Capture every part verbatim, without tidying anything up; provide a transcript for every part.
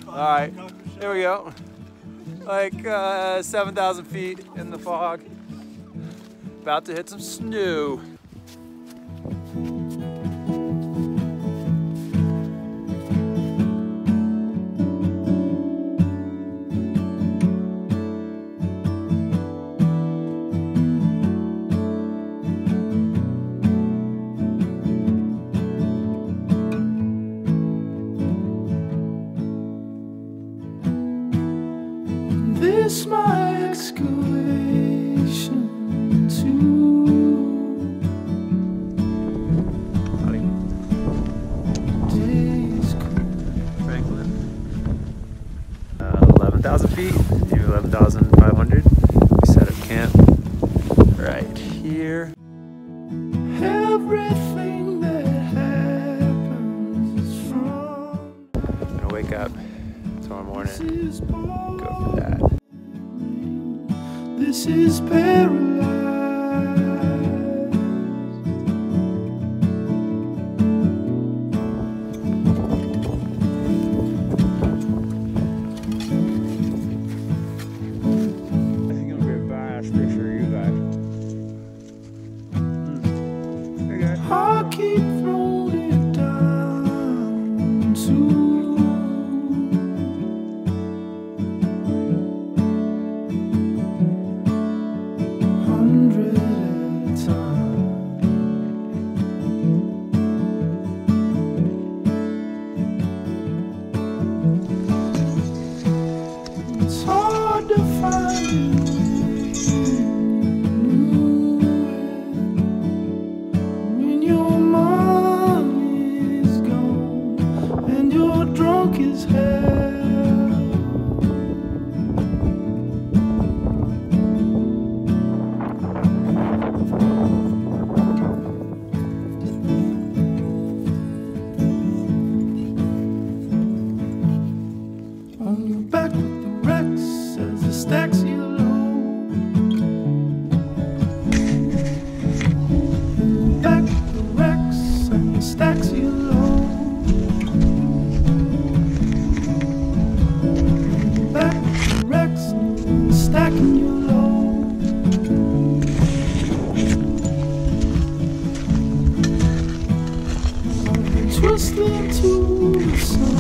All right, here we go. Like uh, seven thousand feet in the fog. About to hit some snow. This my excavation to days cool. Franklin. Uh, eleven thousand feet, maybe eleven thousand five hundred. We set up camp right here. Everything that happens is from I'm gonna wake up tomorrow morning, this go for that. This is paradise. I think it'll be a badass picture of you guys. Hmm. Hey guys. I keep throwing it down to hundred at a time. It's hard to find you when your money's gone and you're drunk as hell. On your back with the wrecks as the stacks you load. On your back with the wrecks and the stacks you load. On your back with the wrecks and the stacking you load. Twisting to the sun.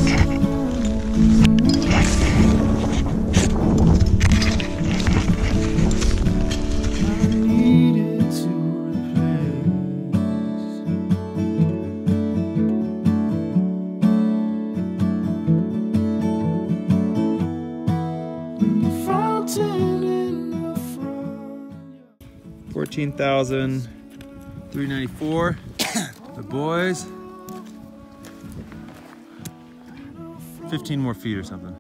fourteen thousand three hundred ninety-four. The boys. fifteen more feet or something.